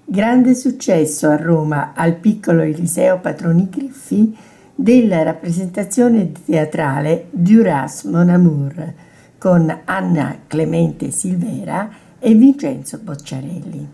Grande successo a Roma al Piccolo Eliseo Patroni Griffi della rappresentazione teatrale Duras Mon Amour con Anna Clemente Silvera e Vincenzo Bocciarelli.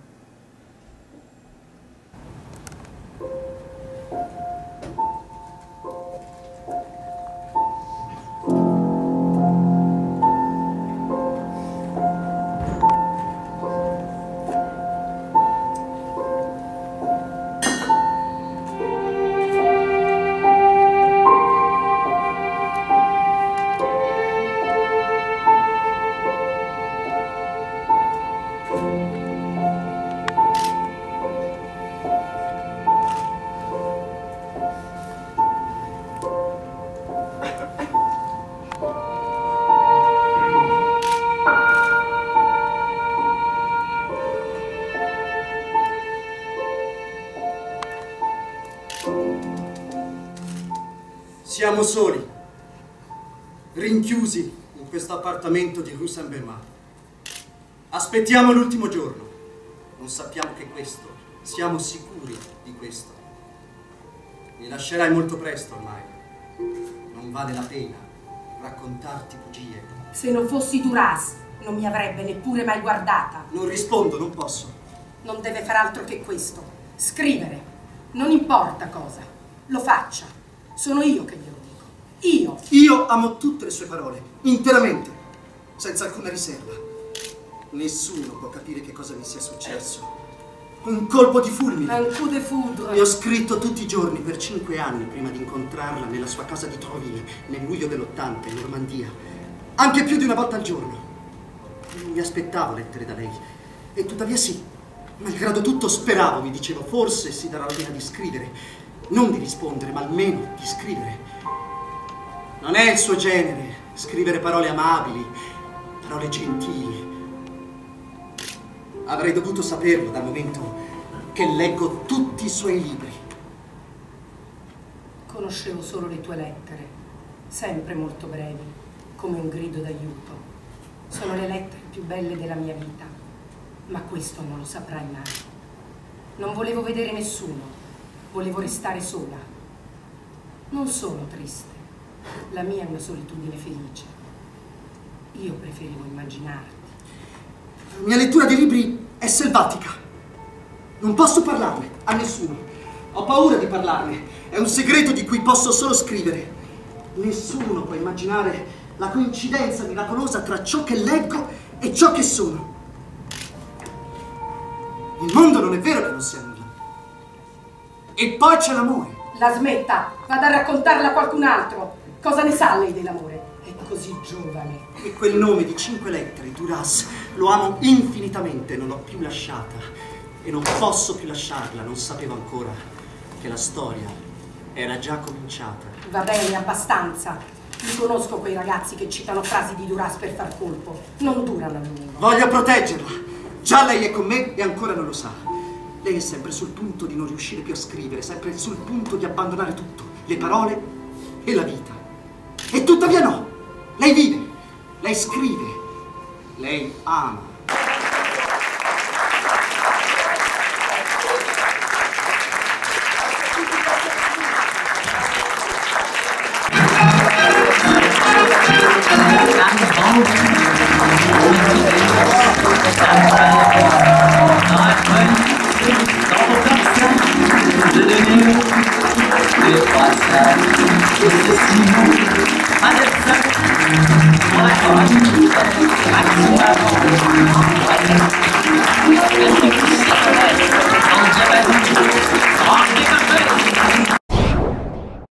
Siamo soli, rinchiusi in questo appartamento di Rue Saint-Bernard. Aspettiamo l'ultimo giorno. Non sappiamo che questo, siamo sicuri di questo. Mi lascerai molto presto ormai. Non vale la pena raccontarti bugie. Se non fossi Duras, non mi avrebbe neppure mai guardata. Non rispondo, non posso. Non deve far altro che questo. Scrivere. Non importa cosa. Lo faccia. Sono io che glielo dico. Io amo tutte le sue parole, interamente, senza alcuna riserva. Nessuno può capire che cosa mi sia successo. Un colpo di fulmine. Un coup de foudre. Le ho scritto tutti i giorni per 5 anni prima di incontrarla nella sua casa di Trouville, nel luglio dell'80 in Normandia. Anche più di una volta al giorno. Non mi aspettavo lettere da lei. E tuttavia sì, malgrado tutto speravo, mi dicevo, forse si darà la pena di scrivere. Non di rispondere, ma almeno di scrivere. Non è il suo genere, scrivere parole amabili, parole gentili. Avrei dovuto saperlo dal momento che leggo tutti i suoi libri. Conoscevo solo le tue lettere, sempre molto brevi, come un grido d'aiuto. Sono le lettere più belle della mia vita, ma questo non lo saprai mai. Non volevo vedere nessuno, volevo restare sola. Non sono triste. La mia è una solitudine felice. Io preferivo immaginarti. La mia lettura di libri è selvatica. Non posso parlarne a nessuno. Ho paura di parlarne. È un segreto di cui posso solo scrivere. Nessuno può immaginare la coincidenza miracolosa tra ciò che leggo e ciò che sono. Il mondo non è vero che non sia nulla. E poi c'è l'amore. La smetta, vada a raccontarla a qualcun altro. Cosa ne sa lei dell'amore? È così giovane. E quel nome di 5 lettere, Duras, lo amo infinitamente, non l'ho più lasciata. E non posso più lasciarla, non sapevo ancora che la storia era già cominciata. Va bene, abbastanza. Li conosco quei ragazzi che citano frasi di Duras per far colpo. Non durano a lungo. Voglio proteggerla. Già lei è con me e ancora non lo sa. Lei è sempre sul punto di non riuscire più a scrivere, sempre sul punto di abbandonare tutto, le parole e la vita. E tuttavia no, lei vive, lei scrive, lei ama. Alles klar.